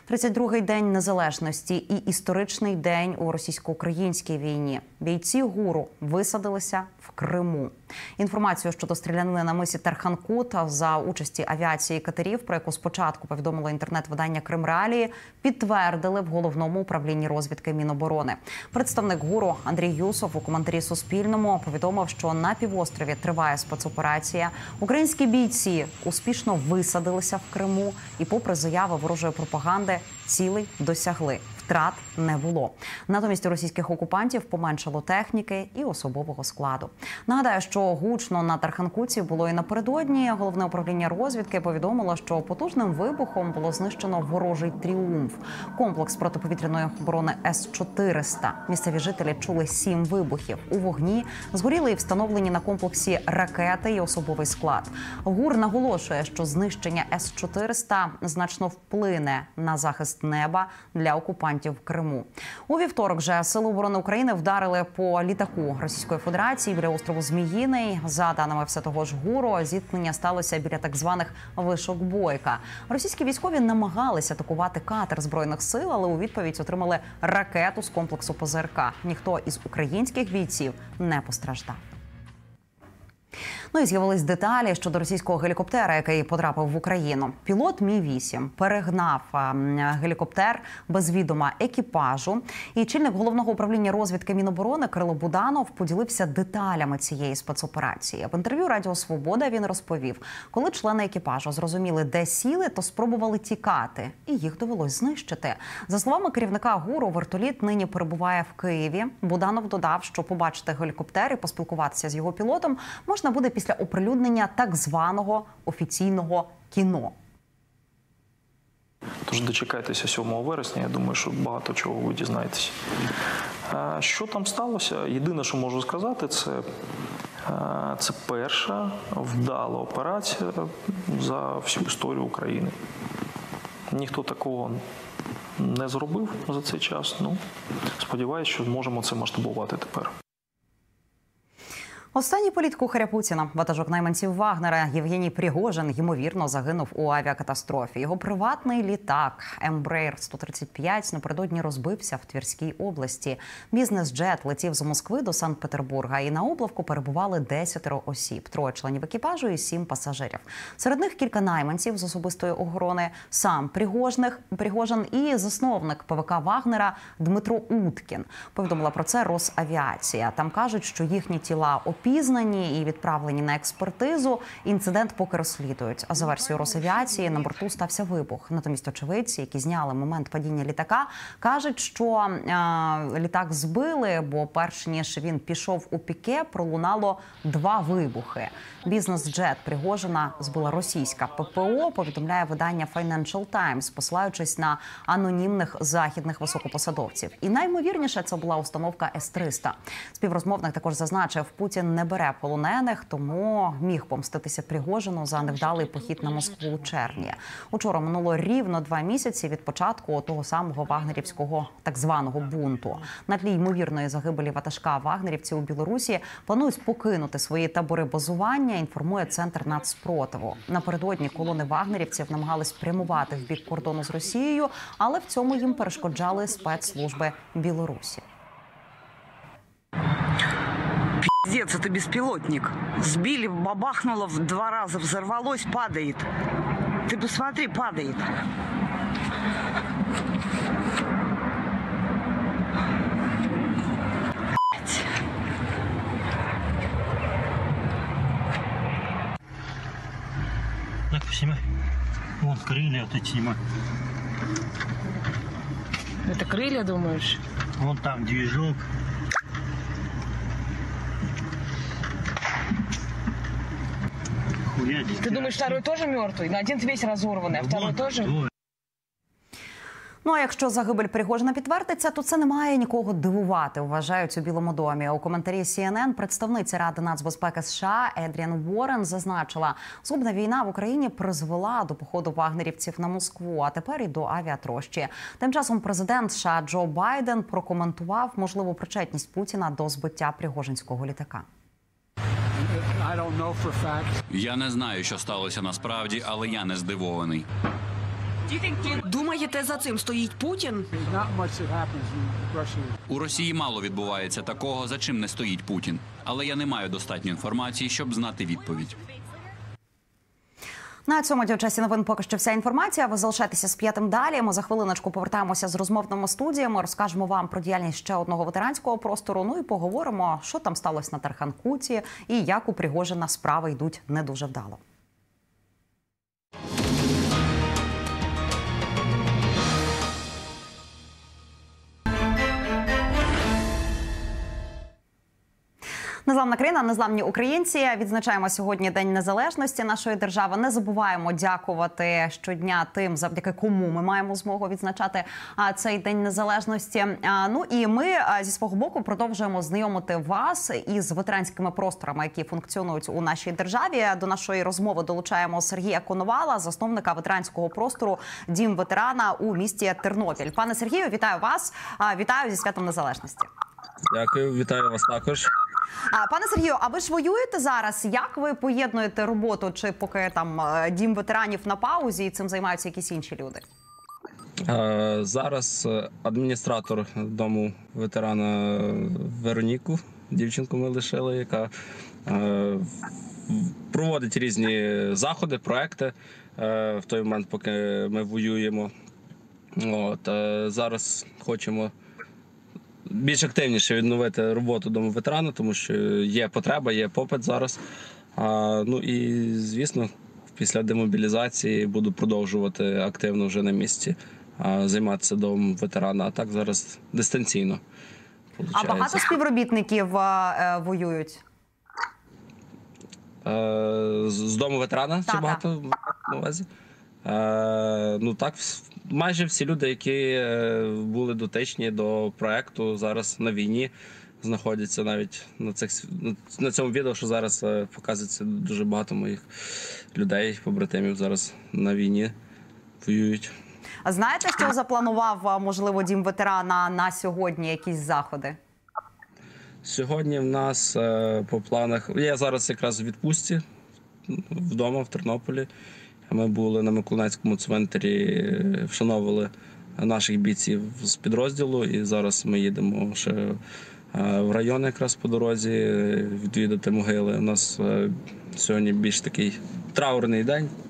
32-й день незалежності і історичний день у російсько-українській війні. Бійці ГУРу висадилися в Криму. Інформацію щодо стрілянини на мисі Тарханкут за участі авіації катерів, про яку спочатку повідомило інтернет-видання «Кримреалії», підтвердили в Головному управлінні розвідки Міноборони. Представник ГУРу Андрій Юсов у коментарі Суспільному повідомив, що на півострові триває спецоперація. Українські бійці успішно висадилися в Криму і, попри заяви ворожої пропаганди, цілей досягли. Втрат не було. Натомість у російських окупантів поменшало техніки і особового складу. Нагадаю, що гучно на Тарханкуті було і напередодні. Головне управління розвідки повідомило, що потужним вибухом було знищено ворожий «Тріумф» – комплекс протиповітряної оборони С-400. Місцеві жителі чули 7 вибухів. У вогні згоріли і встановлені на комплексі ракети і особовий склад. ГУР наголошує, що знищення С-400 значно вплине на захист неба для окупантів в Криму. У вівторок же Сили оборони України вдарили по літаку Російської Федерації біля острову Зміїний. За даними все того ж ГУРу, зіткнення сталося біля так званих вишок Бойка. Російські військові намагалися атакувати катер Збройних сил, але у відповідь отримали ракету з комплексу ПЗРК. Ніхто із українських бійців не постраждав. Ну і з'явились деталі щодо російського гелікоптера, який потрапив в Україну. Пілот Мі-8 перегнав гелікоптер без відома екіпажу. І чільник Головного управління розвідки Міноборони Кирило Буданов поділився деталями цієї спецоперації. В інтерв'ю Радіо Свобода він розповів, коли члени екіпажу зрозуміли, де сіли, то спробували тікати. І їх довелось знищити. За словами керівника ГУРу, вертоліт нині перебуває в Києві. Буданов додав, що побачити гелікоптер і поспілкуватися з його пілотом можна буде після оприлюднення так званого офіційного кіно. Тож дочекайтеся 7 вересня, я думаю, що багато чого ви дізнаєтесь. Що там сталося? Єдине, що можу сказати, це перша вдала операція за всю історію України. Ніхто такого не зробив за цей час. Сподіваюся, що зможемо це масштабувати тепер. Останній політкухаря Путіна, ватажок найманців Вагнера Євгеній Пригожин, ймовірно, загинув у авіакатастрофі. Його приватний літак Embraer 135 напередодні розбився в Тверській області. Бізнес-джет летів з Москви до Санкт-Петербурга, і на оплавку перебували 10 осіб, 3 членів екіпажу і 7 пасажирів. Серед них кілька найманців з особистої охорони, сам Пригожин і засновник ПВК Вагнера Дмитро Уткін. Повідомила про це Росавіація. Там кажуть, що їхні тіла опізнані і відправлені на експертизу. Інцидент поки розслідують. А за версією Росавіації, на борту стався вибух. Натомість очевидці, які зняли момент падіння літака, кажуть, що літак збили, бо перш ніж він пішов у піке, пролунало 2 вибухи. Бізнес-джет Пригожина збила російська ППО, повідомляє видання Financial Times, посилаючись на анонімних західних високопосадовців. І найімовірніше це була установка С-300. Співрозмовник також зазначив, Путін не бере полонених, тому міг помститися Пригожину за невдалий похід на Москву у червні. Учора минуло рівно 2 місяці від початку того самого вагнерівського так званого бунту. На тлі ймовірної загибелі ватажка вагнерівців у Білорусі планують покинути свої табори базування, інформує Центр нацспротиву. Напередодні колони вагнерівців намагались прямувати в бік кордону з Росією, але в цьому їм перешкоджали спецслужби Білорусі. Пиздец, это беспилотник. Сбили, бабахнуло, в 2 раза взорвалось, падает. Ты посмотри, падает. Так, снимай. Вон крылья вот эти снимай. Это крылья, думаешь? Вон там движок. Ты думаешь, второй тоже мертвый? На один весь разорванный, а второй тоже? Ну, а якщо загибель Пригожина підтвердиться, то це не має нікого дивувати, вважають у Білому домі. У коментарі CNN представниця Ради нацбезпеки США Едріан Уоррен зазначила, злобна війна в Україні призвела до походу вагнерівців на Москву, а тепер і до авіатрощі. Тим часом президент США Джо Байден прокоментував можливу причетність Путіна до збиття пригожинського літака. Я не знаю, що сталося насправді, але я не здивований. Думаєте, за цим стоїть Путін? У Росії мало відбувається такого, за чим не стоїть Путін. Але я не маю достатньо інформації, щоб знати відповідь. На цьому у часі новин поки що вся інформація. Ви залишайтеся з п'ятим далі. Ми за хвилиночку повертаємося з розмовними студіями. Розкажемо вам про діяльність ще одного ветеранського простору. Ну і поговоримо, що там сталося на Тарханкуті і як у Пригожина справи йдуть не дуже вдало. Незламна країна, незламні українці. Відзначаємо сьогодні День Незалежності нашої держави. Не забуваємо дякувати щодня тим, завдяки кому ми маємо змогу відзначати цей День Незалежності. Ну і ми зі свого боку продовжуємо знайомити вас із ветеранськими просторами, які функціонують у нашій державі. До нашої розмови долучаємо Сергія Коновала, засновника ветеранського простору «Дім ветерана» у місті Тернопіль. Пане Сергію, вітаю вас. Вітаю зі Святом Незалежності. Дякую, вітаю вас також. Пане Сергію, а ви ж воюєте зараз? Як ви поєднуєте роботу? Чи поки там Дім ветеранів на паузі і цим займаються якісь інші люди? Зараз адміністратор дому ветерана Вероніку, дівчинку ми лишили, яка проводить різні заходи, проекти в той момент, поки ми воюємо. Зараз хочемо більш активніше відновити роботу дому ветерана, тому що є потреба, є попит зараз. Ну і, звісно, після демобілізації буду продовжувати активно вже на місці займатися домом ветерана, а так зараз дистанційно. А багато співробітників воюють? З дому ветерана чи багато на увазі? Ну так, майже всі люди, які були дотичні до проекту, зараз на війні знаходяться. Навіть на цьому відео, що зараз показується, дуже багато моїх людей, побратимів зараз на війні воюють. А знаєте, що запланував, можливо, Дім ветерана на сьогодні, якісь заходи? Сьогодні в нас по планах, я зараз якраз у відпустці вдома в Тернополі. Ми були на Миколаївському цвинтарі, вшановували наших бійців з підрозділу, і зараз ми їдемо ще в район якраз по дорозі відвідати могили. У нас сьогодні більш такий траурний день,